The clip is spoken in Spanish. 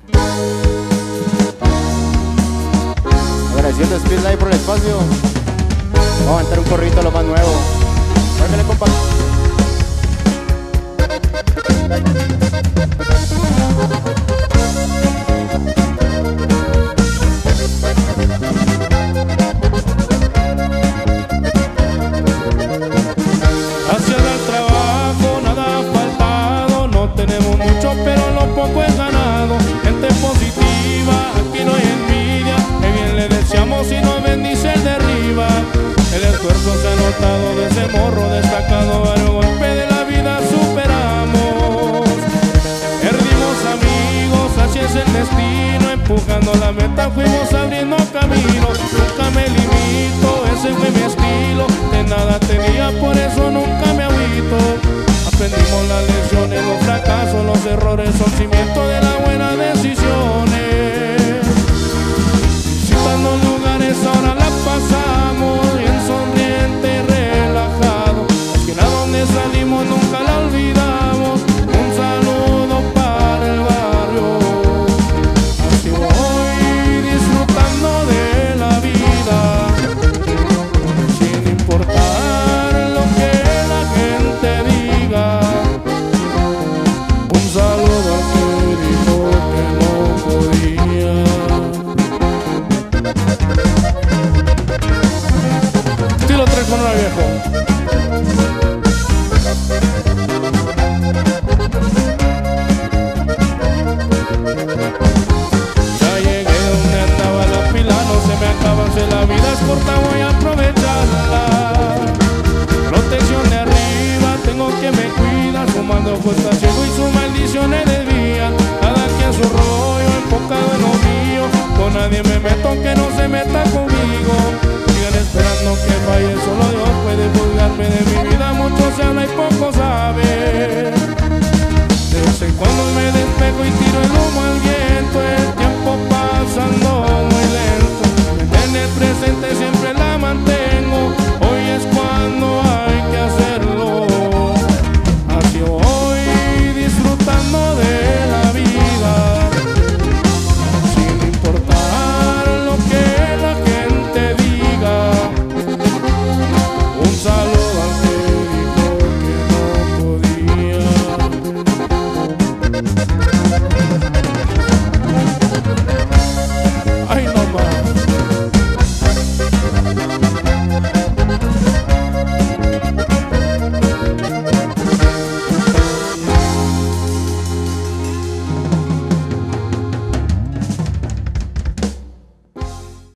Agradeciendo a Speed Live por el espacio. Vamos a aventar un corrito a lo más nuevo. Muévele, compa. Hacia el trabajo nada ha faltado, no tenemos mucho pero lo poco es ganado. Gente positiva, aquí no hay envidia, que bien le deseamos y nos bendice el de arriba. El esfuerzo se ha notado de ese morro destacado, varios golpes de la vida superamos. Perdimos amigos, así es el destino, empujando la meta fuimos abriendo caminos. Nunca me limito, ese fue mi estilo, de nada tenía, por eso nunca me agüito. Aprendimos las lecciones, los fracasos, los errores son cimiento de las buenas decisiones. Visitando lugares ahora la pasamos bien sonriente y relajado. La esquina donde salimos nunca la olvidamos. Un saludo para el barrio. Así voy disfrutando de la vida, sin importar lo que la gente diga. Un saludo al que dijo que no podía. Estilo 3 con una viejo. Ya llegué donde andaba la pila, no se me acaba, si la vida es corta voy a aprovecharla. Protección de arriba, tengo que me cuidar, sumando cuesta ciego y sus maldiciones desvían. Cada quien su rollo, enfocado en lo mío, con nadie me meto que no se meta conmigo. Sigan esperando que falle, solo Dios puede juzgarme de mi vida, mucho se habla y poco sabe. De vez en cuando me despejo y tiro el humo al viento.